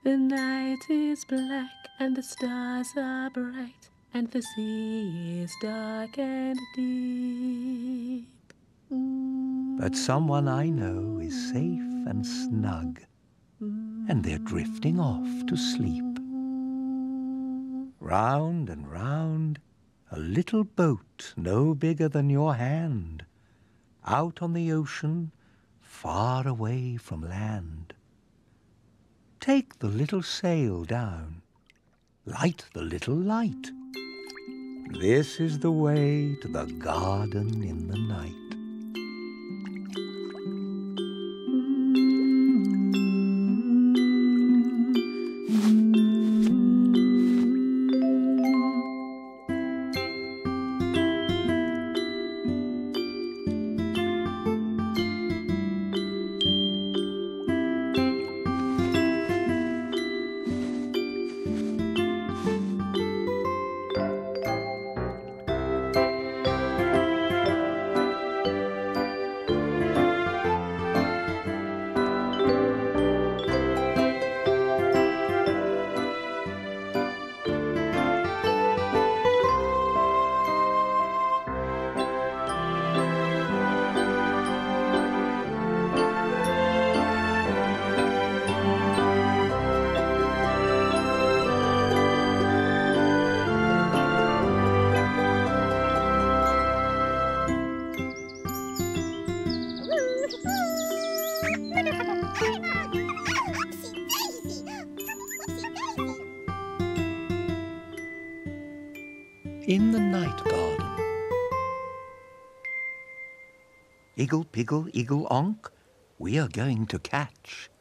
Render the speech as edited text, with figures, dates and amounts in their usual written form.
The night is black and the stars are bright, and the sea is dark and deep. But someone I know is safe and snug, and they're drifting off to sleep. Round and round, a little boat no bigger than your hand, out on the ocean, far away from land. Take the little sail down, light the little light. This is the way to the garden in the night. In the night garden. Iggle, piggle, iggle, onk, we are going to catch